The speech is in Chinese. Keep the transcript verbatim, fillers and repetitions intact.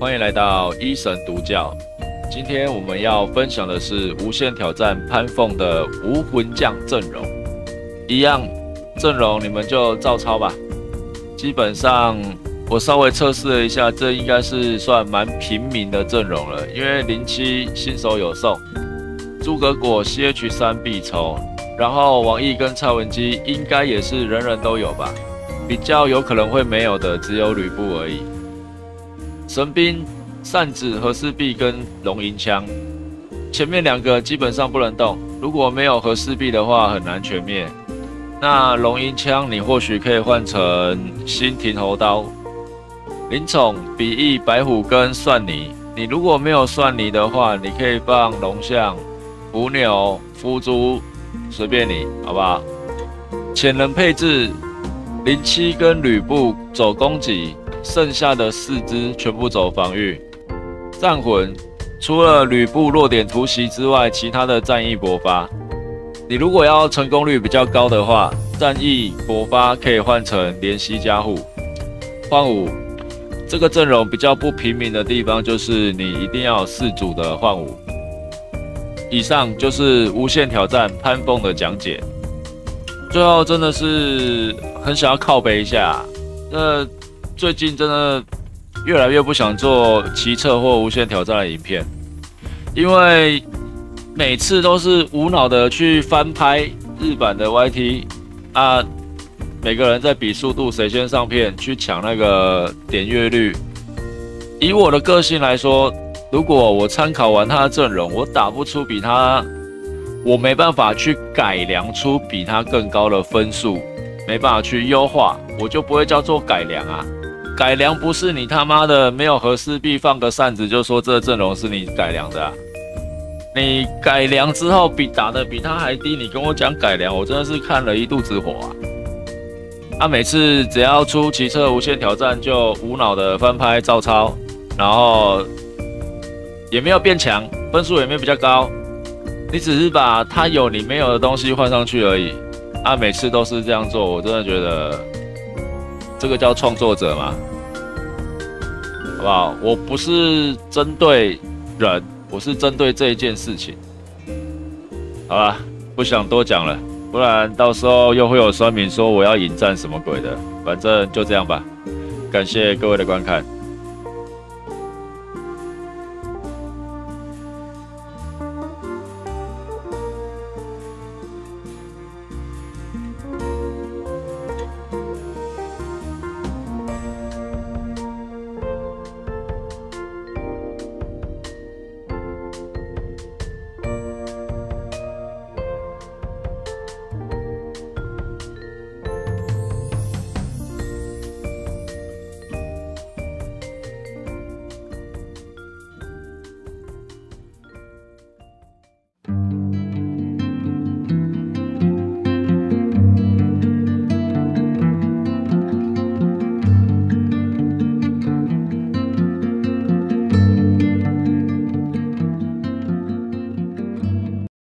欢迎来到一神独教。今天我们要分享的是无限挑战潘凤的无魂将阵容，一样阵容你们就照抄吧。基本上我稍微测试了一下，这应该是算蛮平民的阵容了，因为零七新手有送，诸葛果 C H 三必抽，然后王毅跟蔡文姬应该也是人人都有吧，比较有可能会没有的只有吕布而已。神兵、扇子、和氏璧跟龙吟枪，前面两个基本上不能动，如果没有和氏璧的话很难全灭。那龙吟枪你或许可以换成新亭侯刀。林宠、比翼、白虎跟蒜泥，你如果没有蒜泥的话，你可以放龙象、伏牛、伏猪，随便你，好不好？潜能配置，零七跟吕布走攻击，剩下的四只全部走防御。战魂除了吕布弱点突袭之外，其他的战役勃发。你如果要成功率比较高的话，战役勃发可以换成怜惜加护。换武这个阵容比较不平民的地方，就是你一定要有四组的换武。以上就是无限挑战潘凤的讲解。最后真的是很想要靠北一下，那最近真的越来越不想做奇策或无限挑战的影片，因为每次都是无脑的去翻拍日版的 Y T 啊，每个人在比速度谁先上片，去抢那个点阅率。以我的个性来说，如果我参考完他的阵容，我打不出比他，我没办法去改良出比他更高的分数，没办法去优化，我就不会叫做改良啊。改良不是你他妈的没有和氏璧放个扇子就说这个阵容是你改良的啊。你改良之后比打的比他还低，你跟我讲改良，我真的是看了一肚子火啊！他、啊、每次只要出奇策无限挑战就无脑的翻拍照抄，然后也没有变强，分数也没有比较高，你只是把他有你没有的东西换上去而已。啊，每次都是这样做，我真的觉得这个叫创作者嘛，好不好？我不是针对人。我是针对这一件事情，好吧，不想多讲了，不然到时候又会有酸民说我要引战什么鬼的，反正就这样吧。感谢各位的观看。